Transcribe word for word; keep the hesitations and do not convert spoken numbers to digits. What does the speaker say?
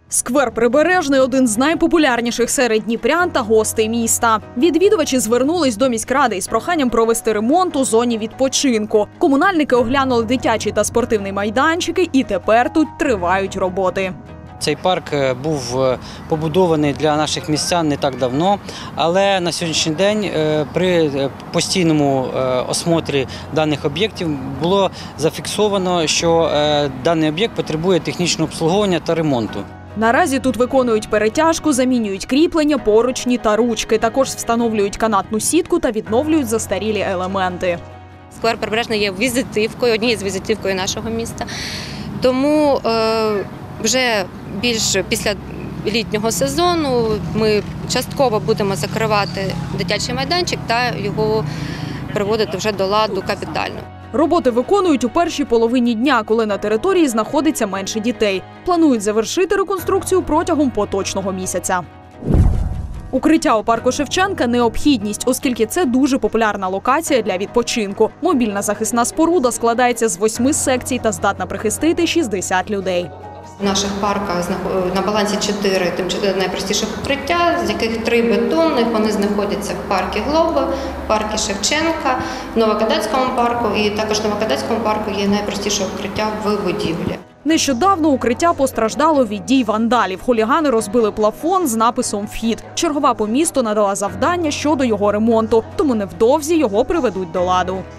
Сквер Прибережний – один з найпопулярніших серед дніпрян та гостей міста. Відвідувачі звернулись до міськради із проханням провести ремонт у зоні відпочинку. Комунальники оглянули дитячі та спортивні майданчики, і тепер тут тривають роботи. Цей парк був побудований для наших містян не так давно, але на сьогоднішній день при постійному осмотрі даних об'єктів було зафіксовано, що даний об'єкт потребує технічного обслуговування та ремонту. Наразі тут виконують перетяжку, замінюють кріплення, поручні та ручки. Також встановлюють канатну сітку та відновлюють застарілі елементи. Сквер Прибережний є візитівкою, однією з візитівкою нашого міста. Тому е, вже більш після літнього сезону ми частково будемо закривати дитячий майданчик та його приводити вже до ладу капітально. Роботи виконують у першій половині дня, коли на території знаходиться менше дітей. Планують завершити реконструкцію протягом поточного місяця. Укриття у парку Шевченка – необхідність, оскільки це дуже популярна локація для відпочинку. Мобільна захисна споруда складається з восьми секцій та здатна прихистити шістдесят людей. В наших парках на балансі чотири найпростіших укриття, з яких три бетонних, вони знаходяться в парку Глоба, в парку Шевченка, в Новокадацькому парку, і також в Новокадацькому парку є найпростіше укриття в будівлі. Нещодавно укриття постраждало від дій вандалів. Хулігани розбили плафон з написом «Вхід». Чергова по місту надала завдання щодо його ремонту, тому невдовзі його приведуть до ладу.